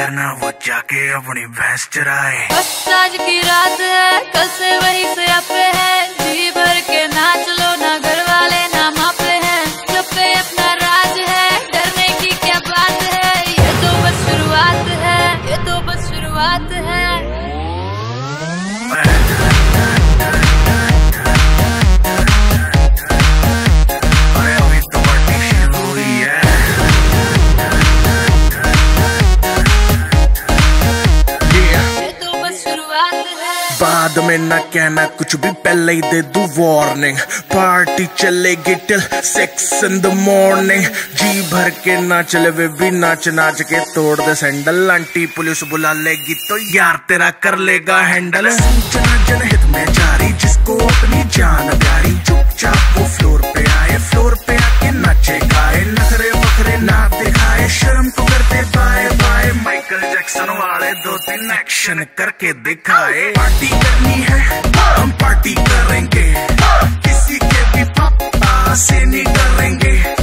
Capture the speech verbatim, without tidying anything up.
वरना वो जाके अपनी भैंस चराए। बस आज की रात है, कल से वही से आपे है, जी भर के नाच लो, ना घर वाले ना मापे हैं, सब पे अपना राज है, डरने की क्या बात है, ये तो बस शुरुआत है, ये तो बस शुरुआत है। बाद में ना कहना कुछ भी, पहले ही दे दूं वार्निंग, पार्टी चलेगी till six in the morning, जी भर के ना चले वे भी नाच नाच के तोड़ दे सैंडल, आंटी पुलिस बुला लेगी तो यार तेरा कर लेगा हैंडल। सूचना जनहित में जारी, जिसको अपनी जान प्यारी, चुपचाप वो फ्लोर पे आए, फ्लोर पे आके नाचे गाए, नखरे वखरे ना दिखाए, शर्म तो करते बाय बाय, माइकल जैक्सन वाले दो तीन एक्शन करके दिखाए। पार्टी करनी है हम पार्टी करेंगे, किसी के भी पापा से नहीं डरेंगे।